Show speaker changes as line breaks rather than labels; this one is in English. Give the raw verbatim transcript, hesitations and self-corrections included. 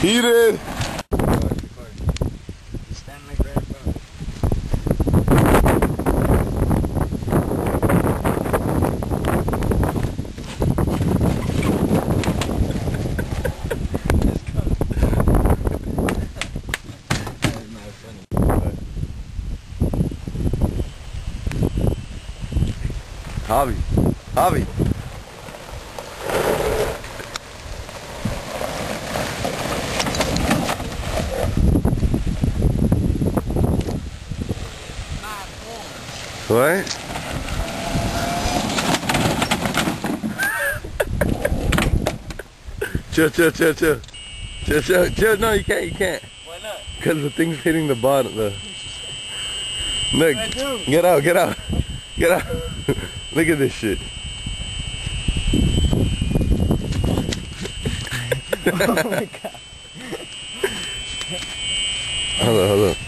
Heated.
Stand like red, bro.
Javi. Javi. What? Chill, chill, chill, chill. Chill, chill, chill. No, you can't, you can't.
Why not?
Because the thing's hitting the bottom. The... Look,
I do.
get out, get out. Get out. Look at this shit.
Oh my god.
Hold on, hold on.